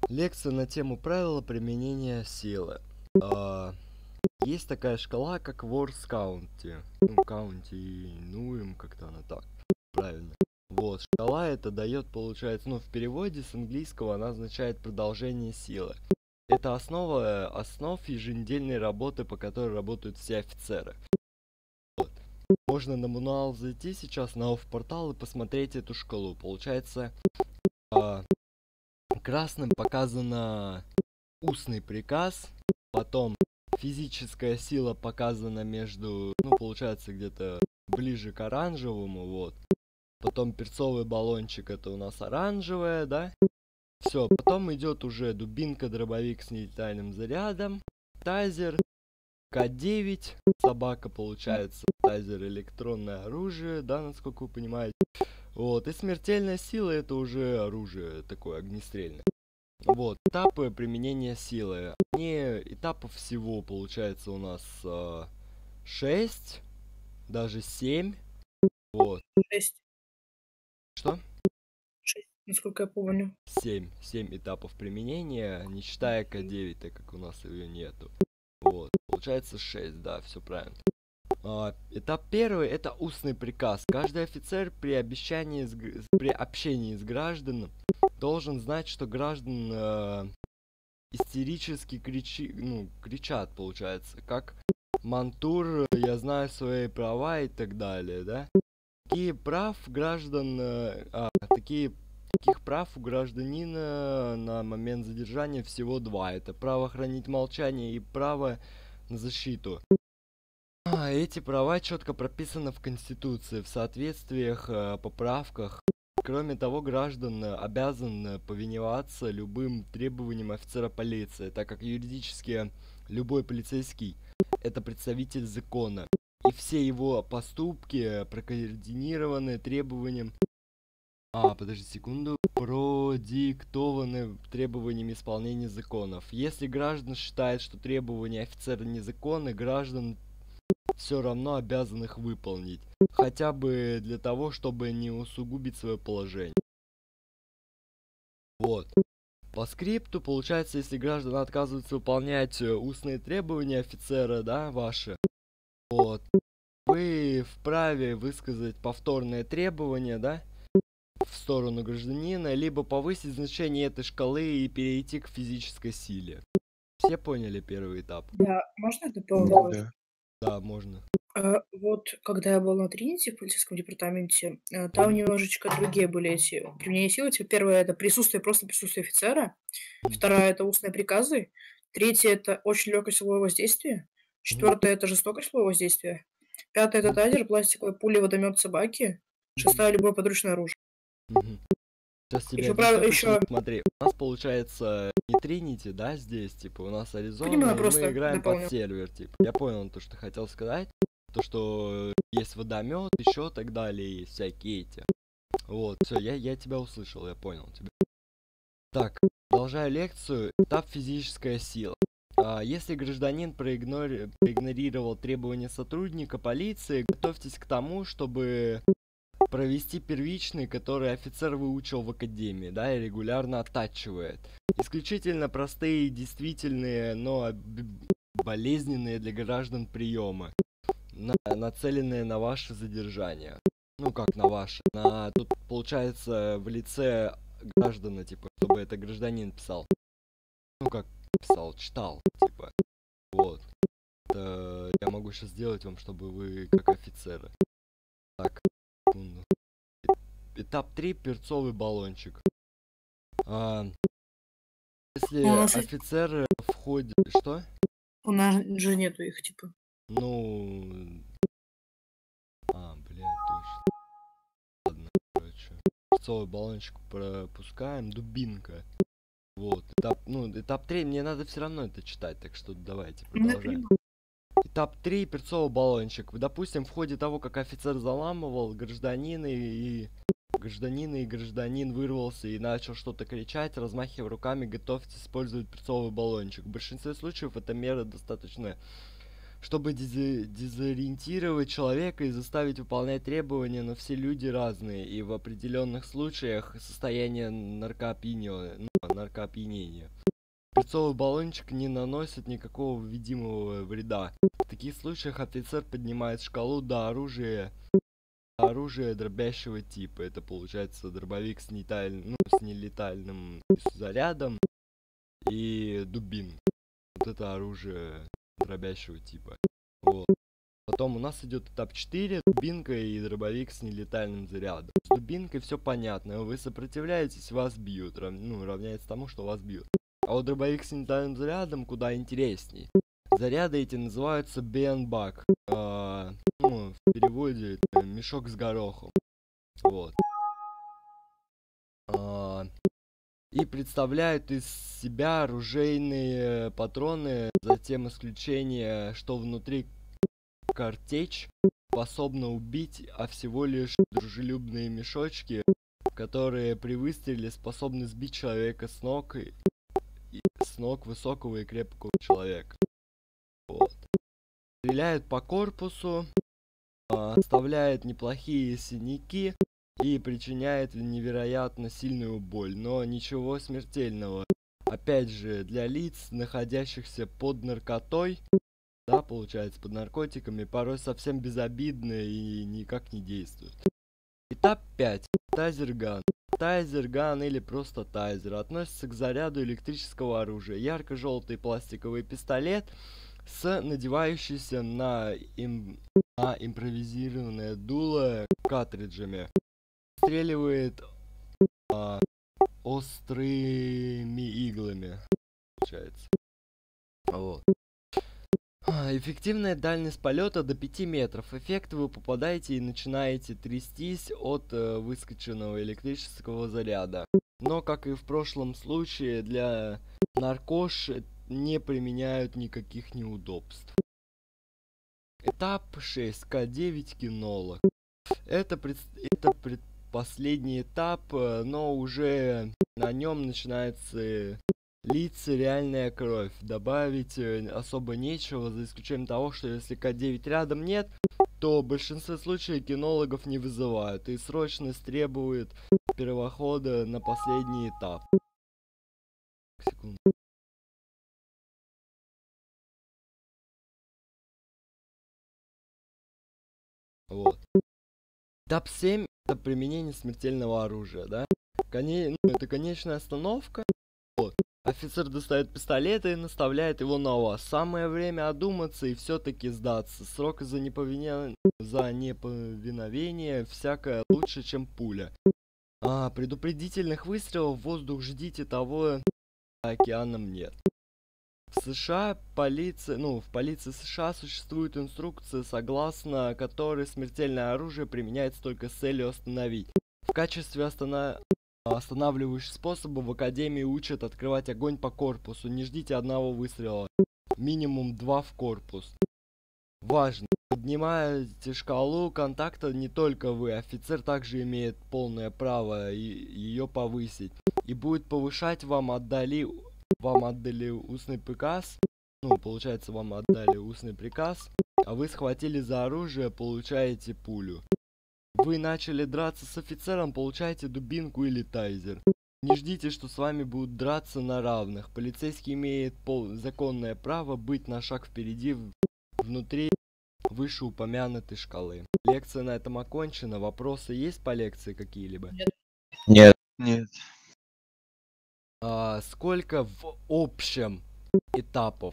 Лекция на тему правила применения силы. А, Есть такая шкала, как Words County. Ну, County, ну им как-то она так, правильно. Вот, шкала это дает, получается, ну, в переводе с английского она означает продолжение силы. Это основ еженедельной работы, по которой работают все офицеры. Вот. Можно на мануал зайти сейчас на офф-портал и посмотреть эту шкалу. Получается, а, красным показано устный приказ, потом физическая сила показана между, ну, получается, где-то ближе к оранжевому, вот. Потом перцовый баллончик, это у нас оранжевая, да? Все, потом идет уже дубинка, дробовик с нелетальным зарядом, тазер, К9, собака, получается, тазер, электронное оружие, да, насколько вы понимаете. Вот, и смертельная сила это уже оружие такое огнестрельное. Вот, этапы применения силы. Этапов всего получается у нас 6, даже 7. Вот. 6. Что? 6, насколько я помню. 7 этапов применения, не считая К9, так как у нас ее нету. Вот. Получается 6, да, все правильно. Этап первый это устный приказ. Каждый офицер при общении с гражданами должен знать, что граждан истерически кричат, получается, как Мантур, я знаю свои права и так далее, да? Таких прав у гражданина на момент задержания всего два. Это право хранить молчание и право на защиту. Эти права четко прописаны в Конституции, в соответствиях, поправках. Кроме того, граждан обязан повиноваться любым требованиям офицера полиции, так как юридически любой полицейский это представитель закона. И все его поступки прокоординированы требованием... подожди секунду. Продиктованы требованиями исполнения законов. Если граждан считает, что требования офицера незаконны, граждан все равно обязан их выполнить. Хотя бы для того, чтобы не усугубить свое положение. Вот. По скрипту, получается, если граждане отказываются выполнять устные требования офицера, да, ваши, вот, вы вправе высказать повторное требование, да, в сторону гражданина, либо повысить значение этой шкалы и перейти к физической силе. Все поняли первый этап? Да, можно я дополню? Да. Да, можно. Вот когда я был на Тринити в полицейском департаменте, там немножечко другие были эти применения силы. Типа, первое это присутствие, просто присутствие офицера. Второе это устные приказы. Третье это очень легкое силовое воздействие. Четвертое это жестокое силовое воздействие. Пятое это тазер, пластиковые пули, водомет собаки. Шестая любое подручное оружие. Сейчас тебе Еще объясню, правило, почему. еще Смотри, у нас получается не Тринити, да, здесь, типа, у нас Аризона, понимаю, и мы просто играем под дополню. сервер, типа. Я понял то, что хотел сказать. То, что есть водомет, еще так далее, и всякие эти. Вот, все, я тебя услышал, я понял тебя. Так, продолжаю лекцию. Этап физическая сила. Если гражданин проигнорировал требования сотрудника полиции, готовьтесь к тому, чтобы провести первичный, который офицер выучил в академии, да, и регулярно оттачивает. Исключительно простые и действительные, но болезненные для граждан приемы, нацеленные на ваше задержание. Ну как на ваше? Тут получается в лице граждана, типа, чтобы это гражданин писал. Ну как писал, читал, типа. Вот. Это я могу сейчас сделать вам, чтобы вы как офицеры. Так, секунду. Этап 3 перцовый баллончик. Если У нас, офицер входит... Что? у нас же нету их, типа. Ну... Блядь, точно. Ладно, короче. Перцовый баллончик пропускаем. Дубинка. Вот. Этап 3. Мне надо все равно это читать, так что давайте продолжаем. Этап 3. Перцовый баллончик. Допустим, в ходе того, как офицер заламывал гражданина и гражданин вырвался и начал что-то кричать, размахивая руками, готовьтесь использовать перцовый баллончик. В большинстве случаев эта мера достаточно чтобы дезориентировать человека и заставить выполнять требования, но все люди разные, и в определенных случаях состояние наркоопьянения. Перцовый баллончик не наносит никакого видимого вреда. В таких случаях офицер поднимает шкалу до оружия дробящего типа. Это получается дробовик с нелетальным зарядом и дубинка. Вот это оружие дробящего типа. Вот. Потом у нас идет этап 4, дубинка и дробовик с нелетальным зарядом. С дубинкой все понятно, вы сопротивляетесь, вас бьют, равняется тому, что вас бьют. А вот дробовик с нелетальным зарядом куда интересней. Заряды эти называются бенбак. В переводе это мешок с горохом. Вот. И представляют из себя оружейные патроны, за тем исключение, что внутри картечь способна убить, а всего лишь дружелюбные мешочки, которые при выстреле способны сбить человека с ног высокого и крепкого человека. Вот. Стреляют по корпусу, оставляет неплохие синяки и причиняет невероятно сильную боль, но ничего смертельного. Опять же, для лиц, находящихся под наркотой, да, получается, под наркотиками, порой совсем безобидно и никак не действует. Этап 5. Тайзерган. Тайзерган или просто тайзер относится к заряду электрического оружия. Ярко-желтый пластиковый пистолет с надевающейся на импровизированное дуло картриджами. Стреливает острыми иглами, получается. Вот. Эффективная дальность полета до 5 метров. Эффект вы попадаете и начинаете трястись от выскоченного электрического заряда. Но, как и в прошлом случае, для наркош не применяют никаких неудобств. Этап 6. К9 кинолог. Это последний этап, но уже на нем начинается литься реальная кровь. Добавить особо нечего, за исключением того, что если К9 рядом нет, то в большинстве случаев кинологов не вызывают, и срочность требует перехода на последний этап. Секунду. Вот. Этап 7 это применение смертельного оружия, да? Это конечная остановка. Вот. Офицер достает пистолет и наставляет его на вас. Самое время одуматься и все-таки сдаться. Срок за неповиновение всякое лучше, чем пуля. Предупредительных выстрелов в воздух ждите, того океаном нет. В США в полиции США существует инструкция, согласно которой смертельное оружие применяется только с целью остановить. В качестве останавливающих способов в академии учат открывать огонь по корпусу. Не ждите одного выстрела. Минимум 2 в корпус. Важно. Поднимаете шкалу контакта не только вы. Офицер также имеет полное право ее повысить. И будет повышать вам отдали устный приказ. Получается, вам отдали устный приказ, а вы схватили за оружие, получаете пулю. Вы начали драться с офицером, получаете дубинку или тайзер. Не ждите, что с вами будут драться на равных. Полицейский имеет законное право быть на шаг впереди внутри вышеупомянутой шкалы. Лекция на этом окончена. Вопросы есть по лекции какие-либо? Нет. Нет. Сколько в общем этапов?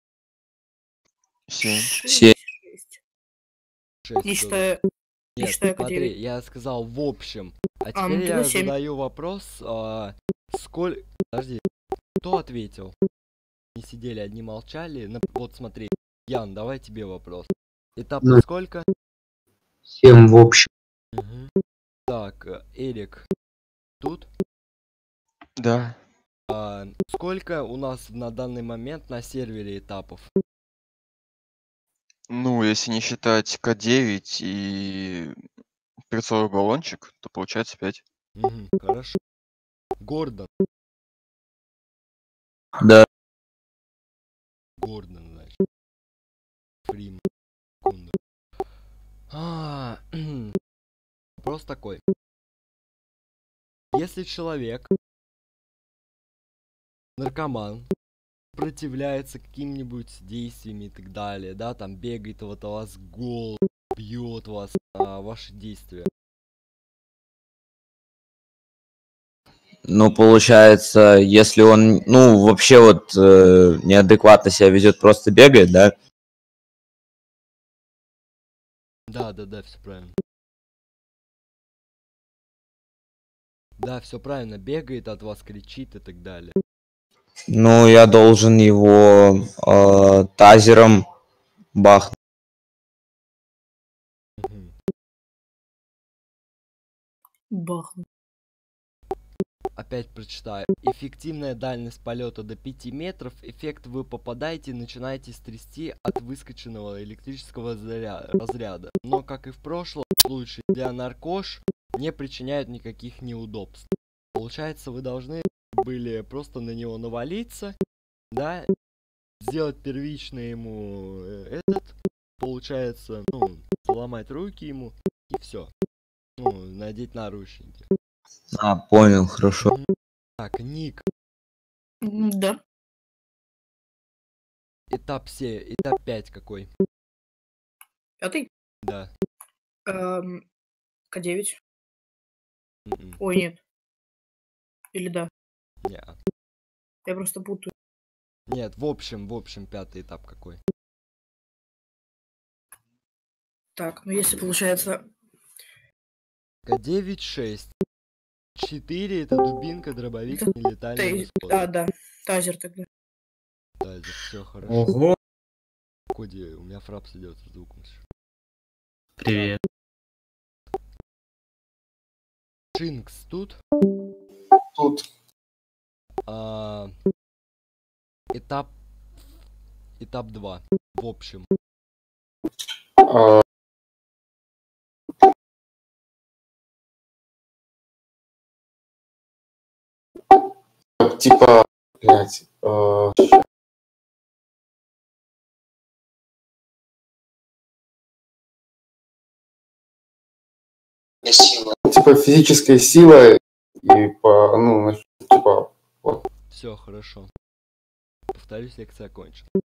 7. 6. 6. Не считая Нет, К9. смотри, я сказал в общем. А теперь ну я тогда 7. задаю вопрос, сколько... Подожди, кто ответил? Не сидели, одни молчали. Вот смотри, Ян, давай тебе вопрос. Этапов сколько? 7 в общем. Угу. Так, Эрик, тут? Да. Сколько у нас на данный момент на сервере этапов? Если не считать К9 и перцовый баллончик, то получается 5. Угу, хорошо. Гордон. Да. Гордон, значит. Фри. Вопрос такой. Если человек, наркоман, сопротивляется каким-нибудь действиями и так далее, да, там бегает вот у вас гол, бьет вас, ваши действия. Ну, получается, если он, ну, вообще вот неадекватно себя ведет, просто бегает, да? Да, все правильно. Да, все правильно, бегает от вас, кричит и так далее. Ну, я должен его тазером бахнуть. Мгм. Бахнуть. Опять прочитаю. Эффективная дальность полета до 5 метров. Эффект вы попадаете и начинаете стрясти от выскоченного электрического разряда. Но, как и в прошлом случае, для наркош не причиняют никаких неудобств. Получается, вы должны были просто на него навалиться, да, сделать первичный ему получается, ну, сломать руки ему, и все. Ну, надеть наручники. А, понял, хорошо. Так, ник. Да. Этап 5 какой? 5-й? Да. К9. Мгм. Ой, нет. Или да. Неа. Я просто путаю. Нет, в общем, 5-й этап какой? Так, ну если получается... К9 6. 4 это дубинка, дробовик, Это нелетальный исход. да. Тазер тогда. Да, все хорошо. Ого, Коди, у меня фрапс идет с звуком. привет. Шинкс тут. Тут. А, этап 2. В общем. а, Типа, блядь, типа физическая сила и по, ну, типа, вот. Все хорошо. Повторюсь, лекция окончена.